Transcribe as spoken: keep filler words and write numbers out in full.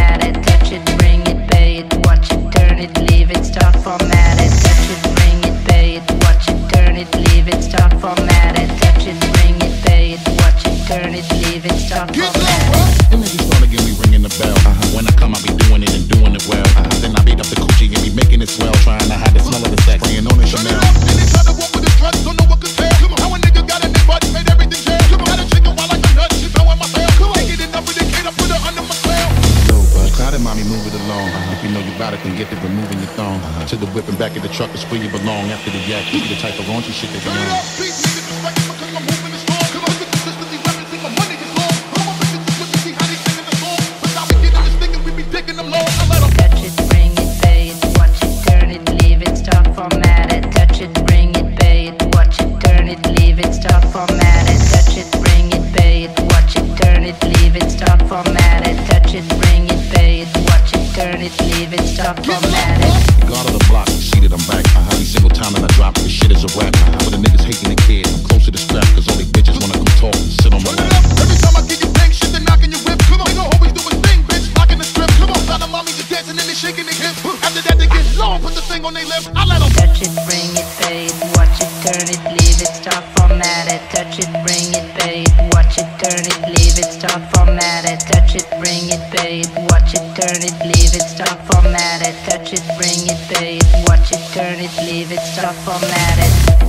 format it, touch it, bring it, pay it, watch it, turn it, leave it, start format it, touch it, bring it, pay it, watch it, turn it, leave it, start format it, touch it, bring it, pay it, watch it, turn it, leave it, start format it. And niggas start again, we ringing the bell. Uh-huh. When I come, I be doing it and doing it well. Uh-huh. Then I beat up the coochie and be making it swell, trying to hide the smell of the sex, spraying on the Chanel. And they try to walk with the trust, don't know what could tell. How a nigga got in their butt, made everything jail. Got a chicken while like a nut, she fell in my tail. Take it enough with the kid, I put her under my spell. Yo, bud, crowded mommy, move it along. Uh-huh. If you know you got it, then get it, removing your thong. Uh-huh. To the whip and back of the truck is where you belong. After the yak, you the type of raunchy shit that you Turn it know. up, beat niggas respect it because my movement is strong. Come on, consistently referencing my money is long. All my bitches is with me, see how they singing the song. But now we getting this thing and we be digging them long. I let them touch it, bring it, pay it, watch it, turn it, leave it, start format it, touch it, bring it, pay it, watch it, turn it, leave it, start format it, touch it, bring it, pay it, watch it, turn it, leave it, start format it, touch it, bring it, pay it, watch it, turn it, leave it, start format it. God of the block, see that I'm back. Uh-huh. Every single time that I drop, this shit is a rap. Uh-huh. But the niggas hating the kid, I'm close to the strap, cause all they bitches wanna come talk and sit on my turn it lap. up. Every time I give you bang shit, they knocking your whip. Come on, they gon' always do a thing, bitch, locking the strip. Come on, side of mommy just dancing and they shaking their hips. After that they get low, put the thing on their lips. I let them touch it, bring it, pay it, watch it, turn it, leave it, start format it, touch it, bring it, pay it, watch it, turn it, leave it, start format it, touch it, bring it, pay it, watch it, turn it, leave it, start format it, touch it, bring it, pay it, watch it, turn it, leave it, start format it.